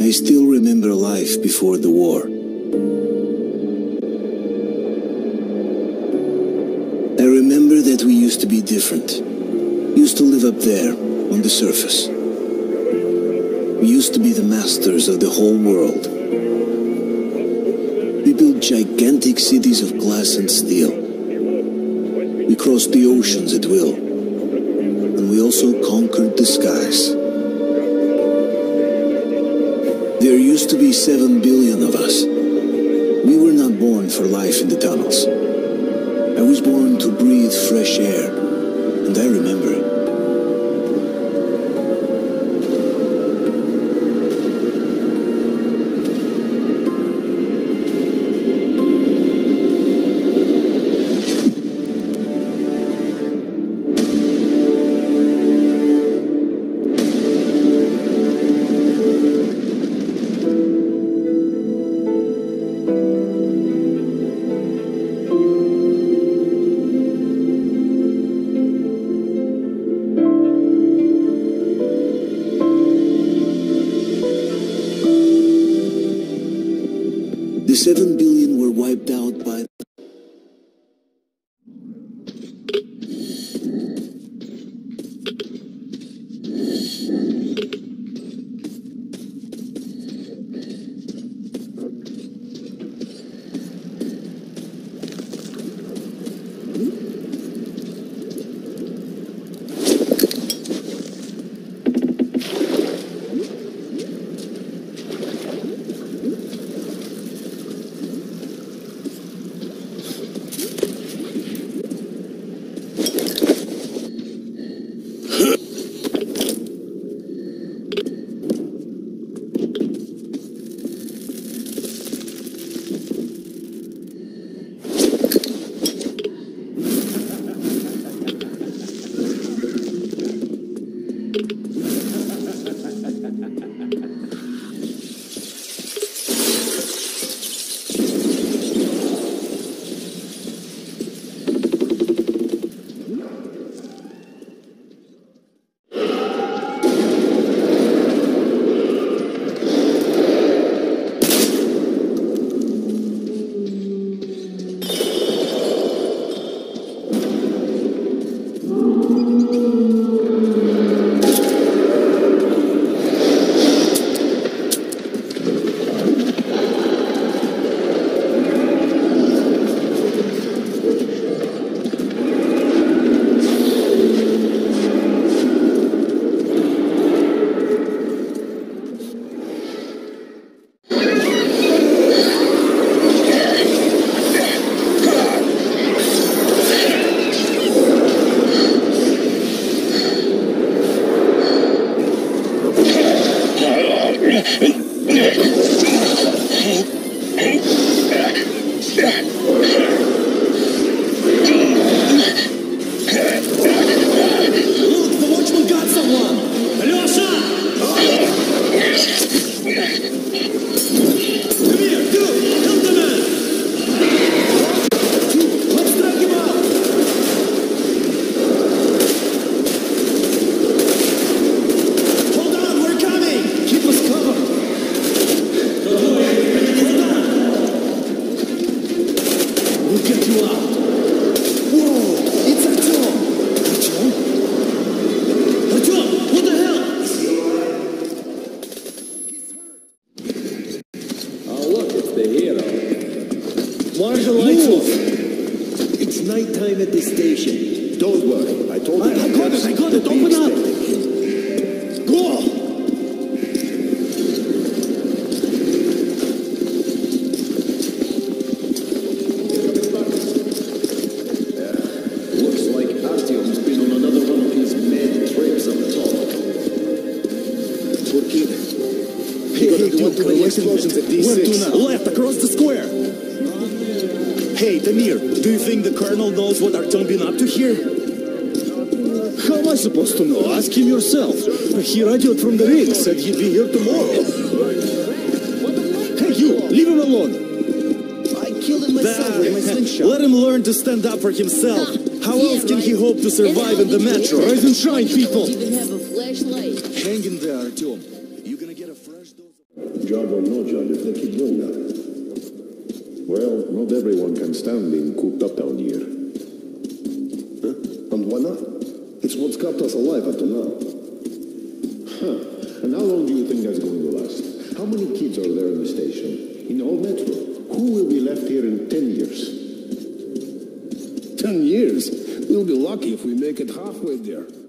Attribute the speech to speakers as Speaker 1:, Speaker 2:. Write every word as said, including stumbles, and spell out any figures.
Speaker 1: I still remember life before the war. I remember that we used to be different. Used to live up there, on the surface. We used to be the masters of the whole world. We built gigantic cities of glass and steel. We crossed the oceans at will. And we also conquered the skies. There used to be seven billion of us. We were not born for life in the tunnels. I was born to breathe fresh air, and I remember it. The seven billion were wiped out by...
Speaker 2: Why are the lights off? It's nighttime at the station. Don't worry, I told you. I, I got it, I got it. Open up. Go! Looks like Artyom's been on another one of his mad trips up top. We're keeping. Hey, hey, dude, to the explosions at D six. Where to now? Left, across the square. Hey, Damir, do you think the Colonel knows what Artyom been up to here? How am I supposed to know? Ask him yourself. He radioed from the ring, said he'd be here tomorrow. Hey, you, leave him alone. I killed him myself with my slingshot. Let him learn to stand up for himself. How yeah, else can right? he hope to survive in the metro? Rise and shine, people. Even have a flashlight. Hang in there, Artyom. You're gonna get a fresh dose of...
Speaker 3: don't know, John, if they keep doing that.
Speaker 4: Well, not everyone can stand being cooped up down here.
Speaker 3: Huh? And why not? It's what's kept us alive up to now.
Speaker 4: Huh. And how long do you think that's going to last? How many kids are there in the station? In the whole metro? Who will be left here in ten years?
Speaker 3: Ten years? We'll be lucky if we make it halfway there.